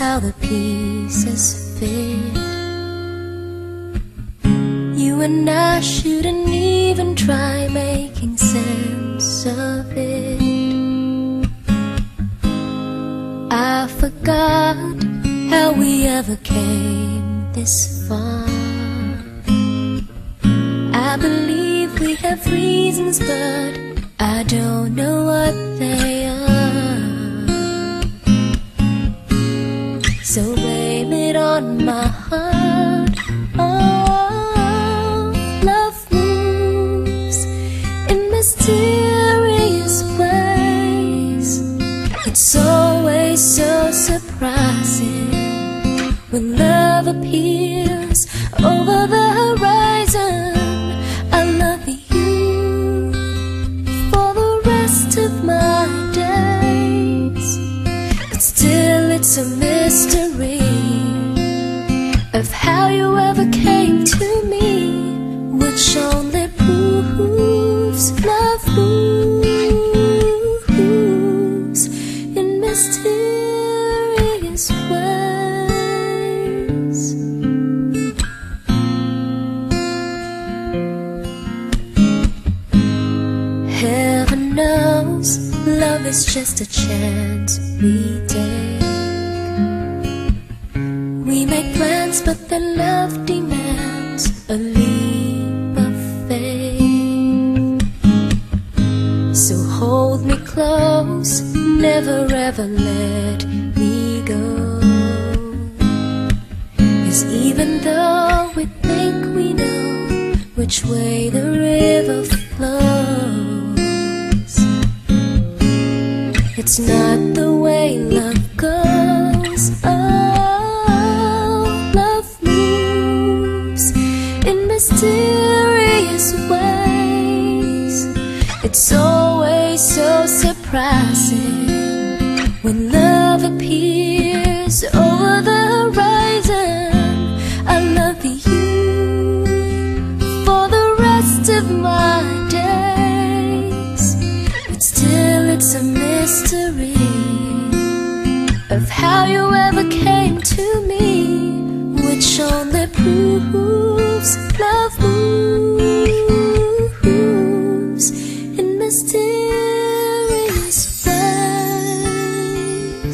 how the pieces fit. You and I shouldn't even try making sense of it. I forgot how we ever came this far. I believe we have reasons, but I don't know what they are. So blame it on my heart. Oh, love moves in mysterious ways. It's always so surprising when love appears over the horizon. I love you for the rest of my days, but still it's a mystery of how you ever came to me, which only proves love moves in mysterious ways. Heaven knows love is just a chance we take. We make plans, but then love demands a leap of faith. So hold me close, never ever let me go. 'Cause even though we think we know which way the river flows, it's not the way love goes. Oh, love moves in mysterious ways. It's always so surprising when love appears over the horizon. I love you for the rest of my days, but still it's a mystery of how you ever came to me, which only proves love moves in mysterious ways.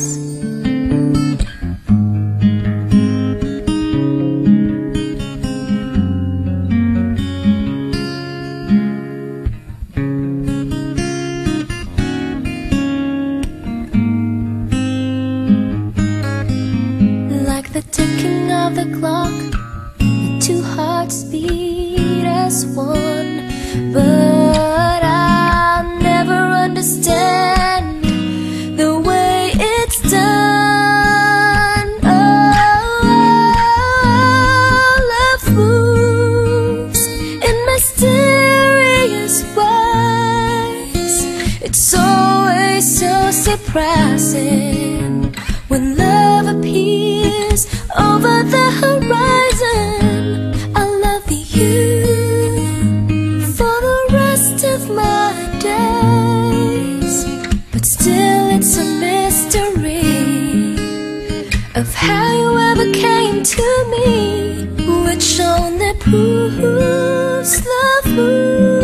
Like the ticking of the clock, the two hearts beat as one, but I'll never understand the way it's done. Oh, love moves in mysterious ways. It's always so surprising when love appears over the horizon. I love you for the rest of my days, but still it's a mystery of how you ever came to me, which only proves love moves